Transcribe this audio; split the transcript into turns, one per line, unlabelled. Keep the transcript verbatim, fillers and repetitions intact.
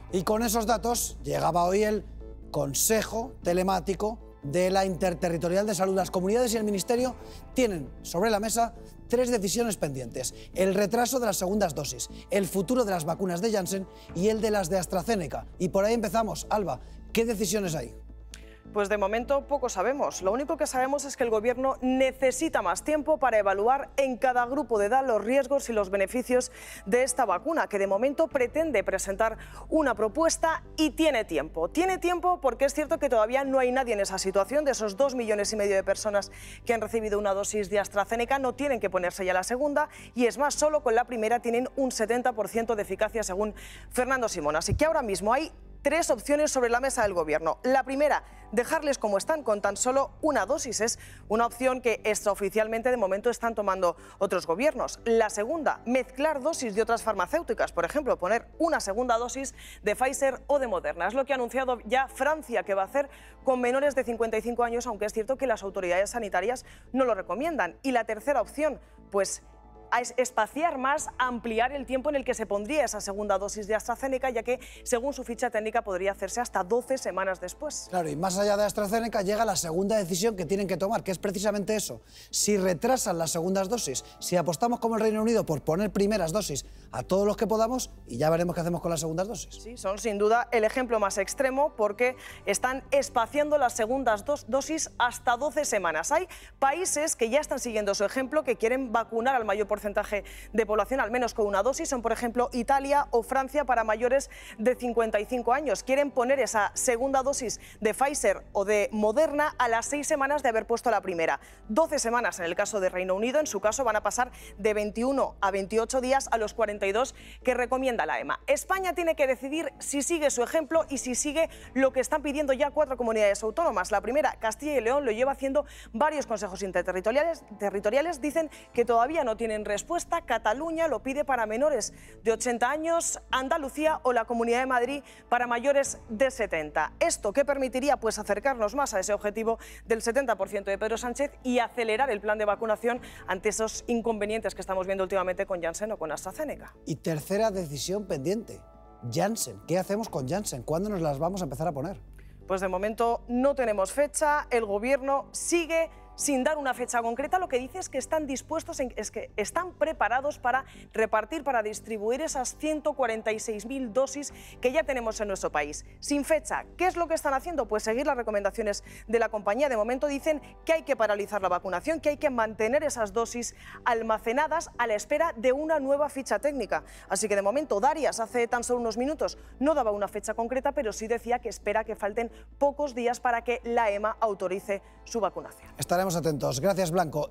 Y con esos datos llegaba hoy el Consejo Telemático de la Interterritorial de Salud. Las comunidades y el Ministerio tienen sobre la mesa tres decisiones pendientes: el retraso de las segundas dosis, el futuro de las vacunas de Janssen y el de las de AstraZeneca. Y por ahí empezamos. Alba, ¿qué decisiones hay?
Pues de momento poco sabemos. Lo único que sabemos es que el Gobierno necesita más tiempo para evaluar en cada grupo de edad los riesgos y los beneficios de esta vacuna, que de momento pretende presentar una propuesta y tiene tiempo. Tiene tiempo porque es cierto que todavía no hay nadie en esa situación. De esos dos millones y medio de personas que han recibido una dosis de AstraZeneca, no tienen que ponerse ya la segunda, y es más, solo con la primera tienen un setenta por ciento de eficacia, según Fernando Simón. Así que ahora mismo hay tres opciones sobre la mesa del Gobierno. La primera, dejarles como están, con tan solo una dosis. Es una opción que extraoficialmente de momento están tomando otros gobiernos. La segunda, mezclar dosis de otras farmacéuticas. Por ejemplo, poner una segunda dosis de Pfizer o de Moderna. Es lo que ha anunciado ya Francia que va a hacer con menores de cincuenta y cinco años, aunque es cierto que las autoridades sanitarias no lo recomiendan. Y la tercera opción, pues a espaciar más, ampliar el tiempo en el que se pondría esa segunda dosis de AstraZeneca, ya que, según su ficha técnica, podría hacerse hasta doce semanas después.
Claro, y más allá de AstraZeneca llega la segunda decisión que tienen que tomar, que es precisamente eso. Si retrasan las segundas dosis, si apostamos como el Reino Unido por poner primeras dosis a todos los que podamos, y ya veremos qué hacemos con las segundas dosis.
Sí, son sin duda el ejemplo más extremo, porque están espaciando las segundas dos dosis hasta doce semanas. Hay países que ya están siguiendo su ejemplo, que quieren vacunar al mayor porcentaje porcentaje de población, al menos con una dosis. Son, por ejemplo, Italia o Francia para mayores de cincuenta y cinco años. Quieren poner esa segunda dosis de Pfizer o de Moderna a las seis semanas de haber puesto la primera. doce semanas en el caso de Reino Unido. En su caso van a pasar de veintiuno a veintiocho días a los cuarenta y dos que recomienda la EMA. España tiene que decidir si sigue su ejemplo y si sigue lo que están pidiendo ya cuatro comunidades autónomas. La primera, Castilla y León, lo lleva haciendo varios consejos interterritoriales. Territoriales dicen que todavía no tienen respuesta. Cataluña lo pide para menores de ochenta años, Andalucía o la Comunidad de Madrid para mayores de setenta. ¿Esto qué permitiría? Pues acercarnos más a ese objetivo del setenta por ciento de Pedro Sánchez y acelerar el plan de vacunación ante esos inconvenientes que estamos viendo últimamente con Janssen o con AstraZeneca.
Y tercera decisión pendiente, Janssen. ¿Qué hacemos con Janssen? ¿Cuándo nos las vamos a empezar a poner?
Pues de momento no tenemos fecha. El Gobierno sigue sin dar una fecha concreta. Lo que dice es que están dispuestos, en, es que están preparados para repartir, para distribuir esas ciento cuarenta y seis mil dosis que ya tenemos en nuestro país. Sin fecha. ¿Qué es lo que están haciendo? Pues seguir las recomendaciones de la compañía. De momento dicen que hay que paralizar la vacunación, que hay que mantener esas dosis almacenadas a la espera de una nueva ficha técnica. Así que de momento Darias, hace tan solo unos minutos, no daba una fecha concreta, pero sí decía que espera que falten pocos días para que la EMA autorice su vacunación.
Estaremos atentos. Gracias, Blanco.